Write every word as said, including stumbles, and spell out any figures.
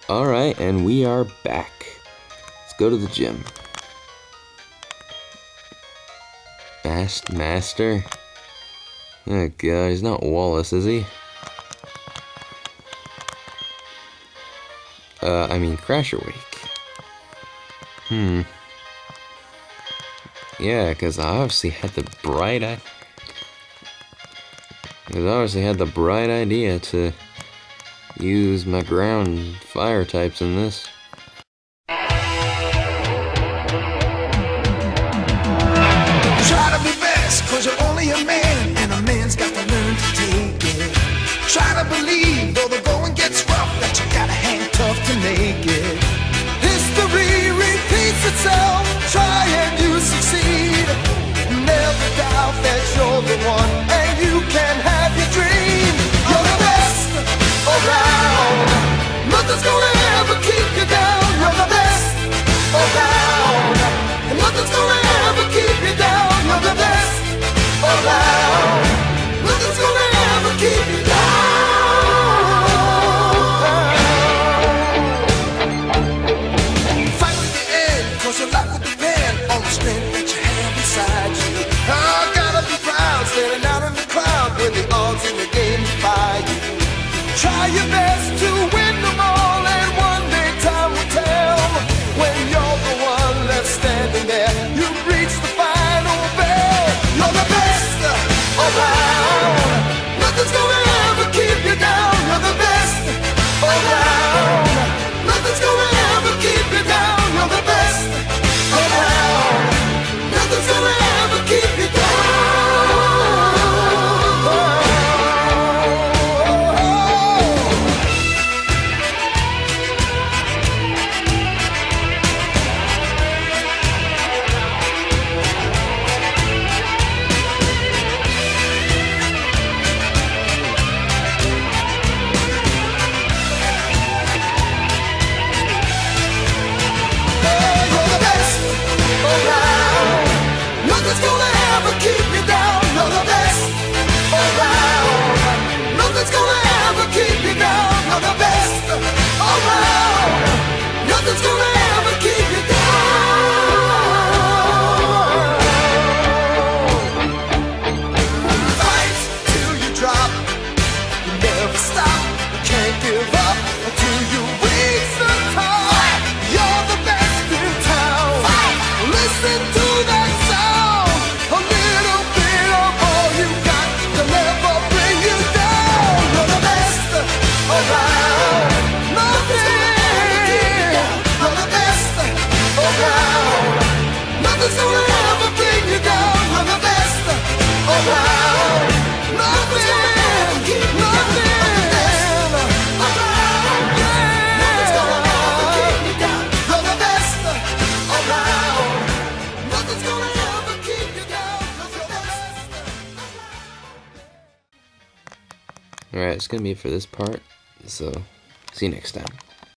Alright, and we are back. Let's go to the gym. Fast Master? Oh god, he's not Wallace, is he? Uh, I mean Crasherwake. Hmm. Yeah, because I obviously had the bright I Because I obviously had the bright idea to use my ground fire types in this. Try to be best, cause you're only a man, and a man's got to learn to take it. Try to believe, though the going gets rough, that you gotta hang tough to make it. History repeats itself, try and you succeed. Never doubt that you're the one, and you can have your dream. You're the best around, nothing's gonna ever keep you down. You're the best around, and nothing's gonna ever keep you down. You're the best around, nothing's gonna ever keep you down. Fight to the end, cause your life will depend on the strength that you have inside you. I gotta be proud, standing out in the crowd when the odds in the game defy you. Try your best to win them all, and one day time will tell. When you're the one left standing there, you've reached the final bell. You're the best around, nothing's gonna ever keep you down. You're the best around, nothing's gonna ever keep you down. You're the best around, nothing's gonna ever keep you down. Nothing's gonna ever keep you down. You're the best around, nothing's gonna ever keep you down. You're the best around, nothing's gonna ever keep you down. Fight till you drop, you never stop, you can't give up until you reach the top. You're the best in town. Listen to that sound. A little bit of all you got to never bring you down. You're the best around, nothing. You're the best around, nothing's gonna ever bring you down. You're the best around, nothing, nothing. Nothing's gonna ever keep you down. You're the best around, nothing's gonna ever keep you down. You're the best. Alright, it's gonna be it for this part, so see you next time.